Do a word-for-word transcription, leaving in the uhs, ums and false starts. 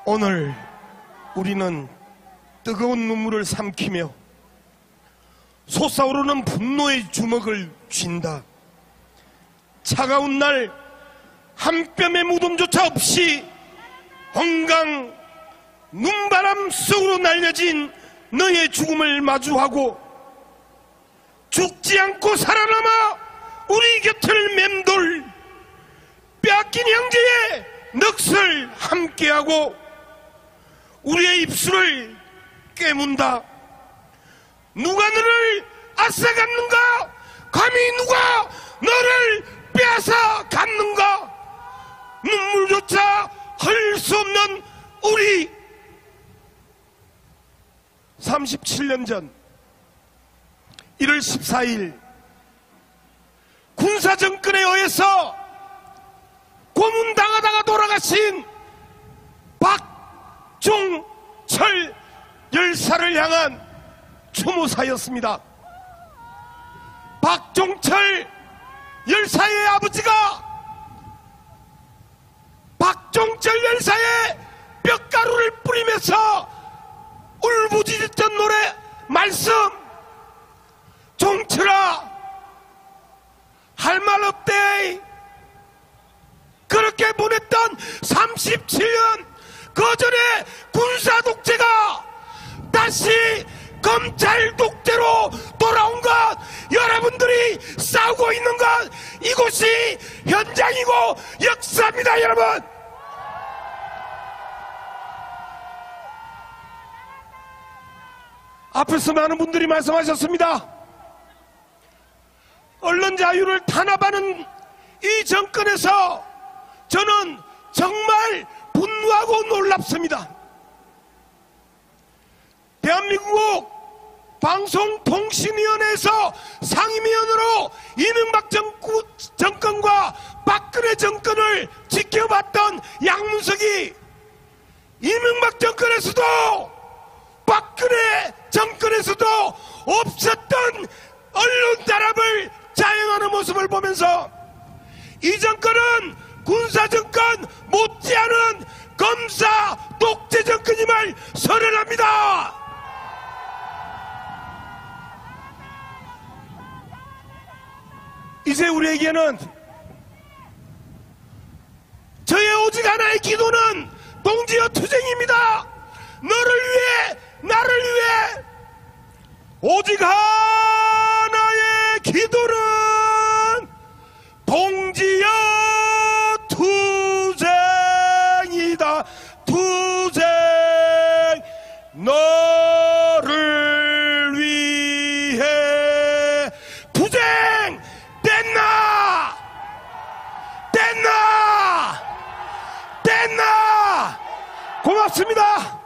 오늘 우리는 뜨거운 눈물을 삼키며 솟아오르는 분노의 주먹을 쥔다. 차가운 날 한 뼘의 무덤조차 없이 엉강 눈바람 속으로 날려진 너의 죽음을 마주하고 죽지 않고 살아남아 우리 곁을 맴돌 빼앗긴 형제의 넋을 함께하고 우리의 입술을 깨문다. 누가 너를 앗아갔는가? 감히 누가 너를 빼앗아 갔는가? 눈물조차 흘릴 수 없는 우리. 삼십칠 년 전 일월 십사일 군사정권에 의해서 고문당하다가 돌아가신 박종철 열사를 향한 추모사였습니다. 박종철 열사의 아버지가 박종철 열사의 뼈가루를 뿌리면서 울부짖었던 노래 말씀, 종철아 할 말 없대. 그렇게 보냈던 삼십칠 년 그 전에 군사 독재가 다시 검찰 독재로 돌아온 것, 여러분들이 싸우고 있는 것, 이곳이 현장이고 역사입니다. 여러분, 앞에서 많은 분들이 말씀하셨습니다. 언론 자유를 탄압하는 이 정권에서 저는 정말 분노하고 놀랍습니다. 대한민국 방송통신위원회에서 상임위원으로 이명박 정부, 정권과 박근혜 정권을 지켜봤던 양문석이 이명박 정권에서도 박근혜 정권에서도 없었던 언론 탄압을 자행하는 모습을 보면서 이 정권은 군사정권 못지않은 검사 독재 정권임을 선언합니다. 이제 우리에게는 저의 오직 하나의 기도는 동지여 투쟁입니다. 너를 위해, 나를 위해 오직 하나의 기도는 동지여 투쟁이다. 투쟁, 너를 위해 투쟁. 뗐나 뗐나 뗐나. 고맙습니다.